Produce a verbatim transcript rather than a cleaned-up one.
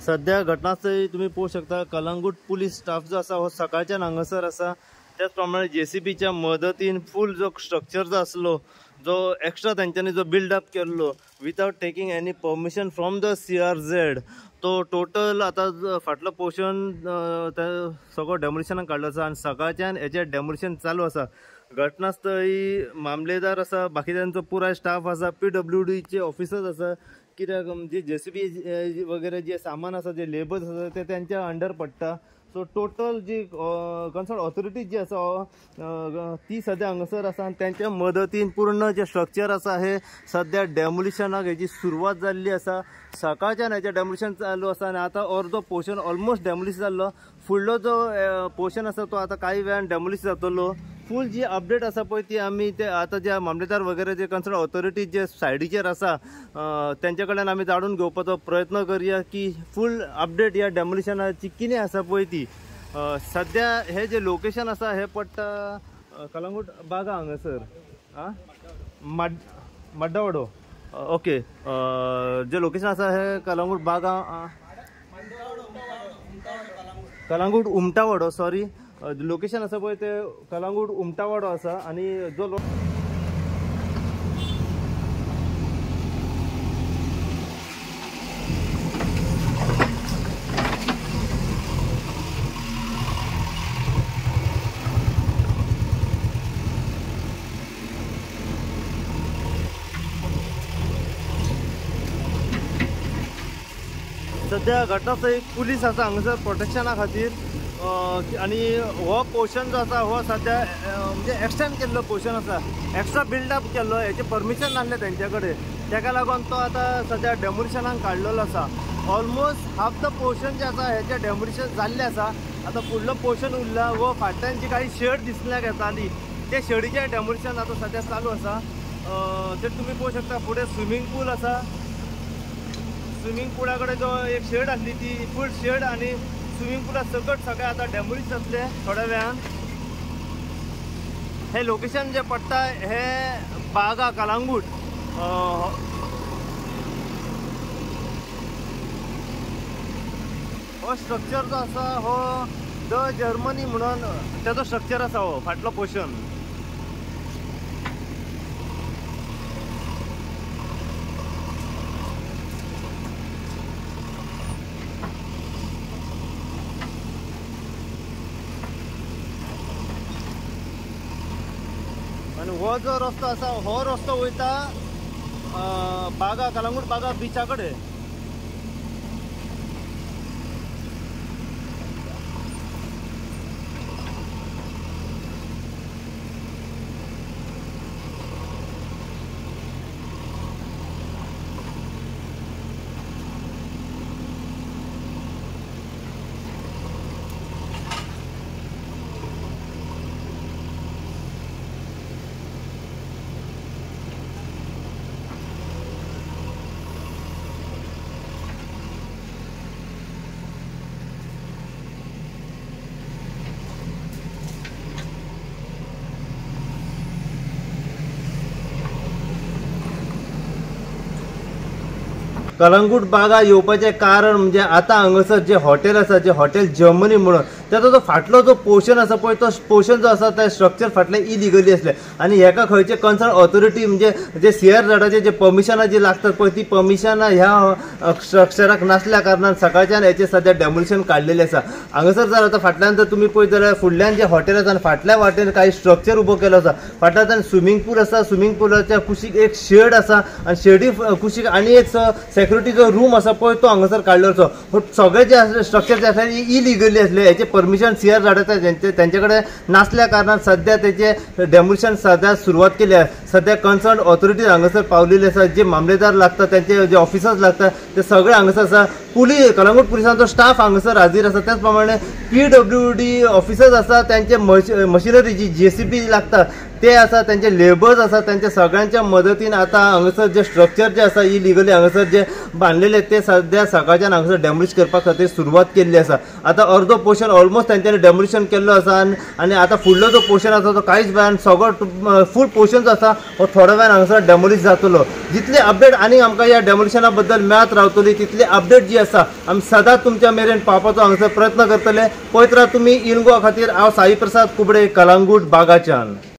सध्या घटनास्थळी तुम्ही पोहू शकता कलंगूट पोलीस स्टाफ जो असा हो सकाळच्यान हांगासर असा। त्याचप्रमाणे जेसीबीच्या मदतीन फुल जो स्ट्रक्चर जो असलो जो एक्स्ट्रा त्यांच्यानी जो बिल्डअप केल्लो without taking any permission from the C R Z तो टोटल आता फाटलो पोर्शन सगळो डेमोलिशनाक काडलो आसा आणि सकाळच्यान हेचे डेमोलिशन चालू आसा। घटनास्थळी मामलेदार आसा, बाकीच्यांचो पुराय स्टाफ आसा, पी डब्ल्यू डीचे ऑफिसर्स आसा, कित्याक जे जेसीबी वगैरे जे सामान आसा जे लेबर्स आसा ते त्यांच्या अंडर पडटा। सो टोटल जी कन्सर्न ऑथॉरिटी जी आसा ती सध्या हांगासर आसा आणि त्यांच्या मदतीन पूर्ण जे स्ट्रक्चर आसा हे सध्या डेमोलिशनाक हेची सुरवात जाल्ली आसा। सकाळच्यान हेचे डेमोलिशन चालू आसा आणि आता अर्दो पोर्शन ऑलमोस्ट डेमोलिश जाल्लो। फुडलो जो पोर्शन आसा तो आता काही वेळान डेमोलिश जातलो। फुल जी अपडेट आसा पळय ती आमी ते आता जे मामलेदार वगैरे जे कन्सर्न ऑथॉरिटी जे सायडीचेर आसा त्यांच्या कडल्यान आमी जाणून घेवपाचो प्रयत्न करूया की फुल अपडेट या डेमोलिशनाची कितें आसा पळय ती। सध्या हे जे लोकेशन आसा हे पडटा कलंगूट बागा हांगासर आ मड मड्डावाडो ओके। जे लोकेशन आसा हे कलंगूट बागा कलंगूट उमटावाडो सॉरी लोकेशन आसा पळय ते कलंगूट उमटावाडो आसा आणि जो सध्या घटनास्थळी पुलीस आसा हांगासर प्रोटेक्शना खातीर आणि हो पोर्शन जो आसा हो सध्या म्हणजे एक्सटेंड केल्लो पोर्शन आसा, एक्स्ट्रा बिल्डअप केल्लो, हेचे परमिशन नासलें तेंच्या कडेन, तेका लागून तो आता सध्या डेमोलिशनाक काडलेलो आसा। ऑलमोस्ट हाफ द पोर्शन जे आसा हेचे डेमोलिशन जाल्लें आसा। आता फुडलो पोर्शन उरला वो फाटल्यान जी काही शेड दिसल्याक येताली ते शेडीचे डेमोलिशन आता सध्या चालू आसा। ते तुम्ही पळोवंक शकता फुडें स्विमींग पूल आसा, स्विमींग पूला कडेन जो एक शेड आसली ती फूल शेड आणि स्विमिंग पूला सकट सगळे आता डेमोलिश जातले थोड्या वेळान। हे लोकेशन जे पडटा हे बागा कलंगूट हो स्ट्रक्चर जो आसा हो द जर्मनी म्हणून त्याचो स्ट्रक्चर आसा हो फाटलो पोर्शन। आणि हो जो रस्तो आसा हो रस्तो वयता बागा कलंगूट बागा बिचा कडेन। कलंगूट बागा येवपाचें कारण म्हणजे आता हांगासर जे हॉटेल आसा जे हॉटेल जर्मनी म्हणून त्याचो जो फाटलो जो पोर्शन आसा पळय तो पोर्शन जो आसा ते स्ट्रक्चर फाटले इलिगली असले आणि हेका खंयचे कन्सर्न ऑथॉरिटी म्हणजे जे सीआर झाडाचे जे परमिशनां जी लागतात पळय ती परमिशनां ह्या स्ट्रक्चराक नासल्या कारणान सकाळच्यान हेचे सध्या डेमोलिशन काडलेले आसा। हांगासर जर आता फाटल्यान जर तुमी पळयत जाल्यार फुडल्यान जे हॉटेल आसा आनी फाटल्या वाटेन काही स्ट्रक्चर उबो केलो आसा। फाटल्यान स्विमींग पूल आसा, स्विमींग पूलाच्या कुशीक एक शेड आसा आणि शेडी कुशीक आनी एक सेक्युरिटी जो रूम आसा पळय तो हांगासर काडलो आसा। सगळे जे स्ट्रक्चर जे आसा इलिगली असले, हेचे परमिशन सीआर झाडाचा त्यांच्याकडे नसल्या कारणान सध्या त्याचे डेमोलिशन सध्या सुरुवात केली आहे। सध्या कन्सर्न ऑथॉरिटी हांगासर पावलेले आसा, जे मामलेदार लागतात त्यांचे जे ऑफिसर्स लागतात ते सगळे हांगासर आसा। पुलीस कलंगूट पुलिसांचो स्टाफ हांगासर हाजीर आसा। त्याच प्रमाणे पी डब्ल्यू डी ऑफिसर्स आसा, त्यांचे मशिनरी जी जेसीबी लागता ते आसा त्यांचे लेबर्स आसा त्यांच्या सगळ्यांच्या मदतीन आता हांगासर जे स्ट्रक्चर जे आसा इलिगली हांगासर जे बांधलेले ते सध्या सकाळच्यान हांगासर डेमोलिश करपा खातीर सुरवात केल्ली आसा। आता अर्धो पोर्शन ऑलमोस्ट त्यांच्यानी डेमोलिशन केल्लो आसा आनी आता फुडलो जो पोर्शन आसा तो कांयच वेळान सगळो फूल पोर्शन जो आसा हो थोड्या वेळान हांगासर डेमोलिश जातलो। जितली अपडेट आनी आमकां ह्या डेमोलिशना बद्दल मेळत रावतली तितली अपडेट जी आसा आमी सदांच तुमच्या मेरेन पावपाचो हांगासर प्रयत्न करतले। पळयत राव तुमी इन गोवा खातीर हांव साई प्रसाद कुबडे, कलंगूट, बागाच्यान।